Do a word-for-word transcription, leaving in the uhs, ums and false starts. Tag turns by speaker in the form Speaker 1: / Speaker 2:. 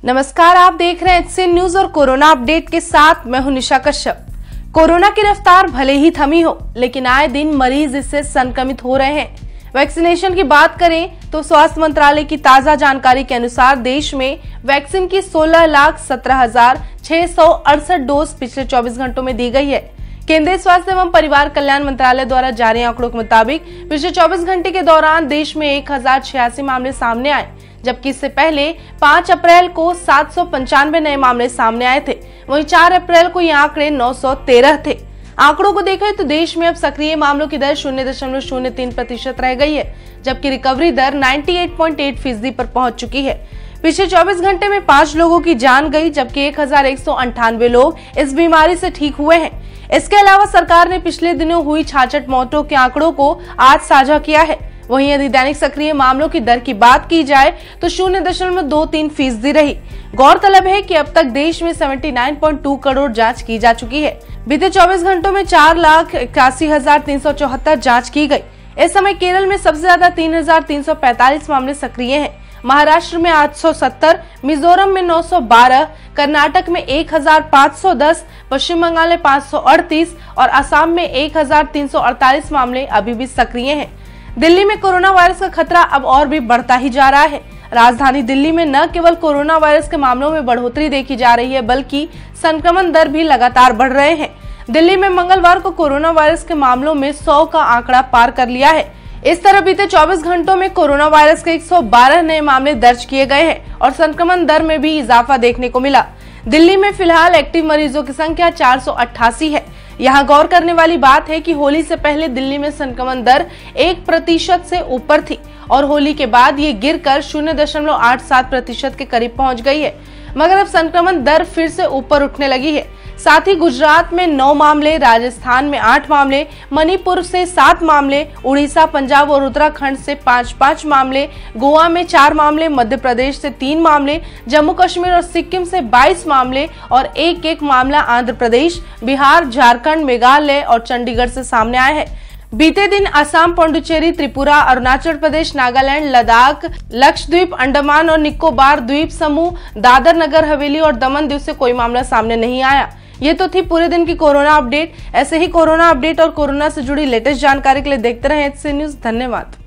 Speaker 1: नमस्कार, आप देख रहे हैं एचसीएन न्यूज और कोरोना अपडेट के साथ मैं हूं निशा कश्यप। कोरोना की रफ्तार भले ही थमी हो, लेकिन आए दिन मरीज इससे संक्रमित हो रहे हैं। वैक्सीनेशन की बात करें तो स्वास्थ्य मंत्रालय की ताजा जानकारी के अनुसार देश में वैक्सीन की सोलह लाख सत्रह हजार छह सौ अड़सठ डोज पिछले चौबीस घंटों में दी गई है। केंद्रीय स्वास्थ्य एवं परिवार कल्याण मंत्रालय द्वारा जारी आंकड़ों के मुताबिक पिछले चौबीस घंटे के दौरान देश में एक हजार छियासी मामले सामने आए, जबकि इससे पहले पाँच अप्रैल को सात सौ पंचानवे नए मामले सामने आए थे। वहीं चार अप्रैल को ये आंकड़े नौ सौ तेरह थे। आंकड़ों को देखें तो देश में अब सक्रिय मामलों की दर शून्य दशमलव शून्य तीन प्रतिशत रह गई है, जबकि रिकवरी दर अट्ठानवे पॉइंट आठ फीसदी पर पहुंच चुकी है। पिछले चौबीस घंटे में पांच लोगों की जान गई, जबकि एक हजार एक सौ अंठानवे लोग इस बीमारी से ठीक हुए हैं। इसके अलावा सरकार ने पिछले दिनों हुई छाछठ मौतों के आंकड़ों को आज साझा किया है। वहीं यदि दैनिक सक्रिय मामलों की दर की बात की जाए तो शून्य दशमलव दो तीन फीसदी रही। गौरतलब है कि अब तक देश में उन्यासी पॉइंट दो करोड़ जांच की जा चुकी है। बीते चौबीस घंटों में चार लाख इक्यासी हजार तीन सौ चौहत्तर जाँच की गयी। इस समय केरल में सबसे ज्यादा तीन हजार तीन सौ पैंतालीस मामले सक्रिय हैं। महाराष्ट्र में आठ सौ सत्तर, मिजोरम में नौ सौ बारह, कर्नाटक में एक हजार पाँच सौ दस, पश्चिम बंगाल में पाँच सौ अड़तीस और असम में एक हजार तीन सौ अड़तालीस मामले अभी भी सक्रिय हैं। दिल्ली में कोरोना वायरस का खतरा अब और भी बढ़ता ही जा रहा है। राजधानी दिल्ली में न केवल कोरोना वायरस के मामलों में बढ़ोतरी देखी जा रही है, बल्कि संक्रमण दर भी लगातार बढ़ रहे हैं। दिल्ली में मंगलवार को कोरोना वायरस के मामलों में सौ का आंकड़ा पार कर लिया है। इस तरह बीते चौबीस घंटों में कोरोना वायरस के एक सौ बारह नए मामले दर्ज किए गए हैं और संक्रमण दर में भी इजाफा देखने को मिला। दिल्ली में फिलहाल एक्टिव मरीजों की संख्या चार सौ अट्ठासी है। यहाँ गौर करने वाली बात है कि होली से पहले दिल्ली में संक्रमण दर एक प्रतिशत से ऊपर थी और होली के बाद ये गिरकर शून्य दशमलव आठ सात प्रतिशत के करीब पहुंच गई है, मगर अब संक्रमण दर फिर से ऊपर उठने लगी है। साथ ही गुजरात में नौ मामले, राजस्थान में आठ मामले, मणिपुर से सात मामले, उड़ीसा, पंजाब और उत्तराखंड से पाँच पाँच मामले, गोवा में चार मामले, मध्य प्रदेश से तीन मामले, जम्मू कश्मीर और सिक्किम से बाईस मामले और एक एक मामला आंध्र प्रदेश, बिहार, झारखंड, मेघालय और चंडीगढ़ से सामने आया है। बीते दिन असम, पुडुचेरी, त्रिपुरा, अरुणाचल प्रदेश, नागालैंड, लद्दाख, लक्षद्वीप, अंडमान और निकोबार द्वीप समूह, दादर नगर हवेली और दमन दीव से कोई मामला सामने नहीं आया। ये तो थी पूरे दिन की कोरोना अपडेट। ऐसे ही कोरोना अपडेट और कोरोना से जुड़ी लेटेस्ट जानकारी के लिए देखते रहें एचसीएन न्यूज। धन्यवाद।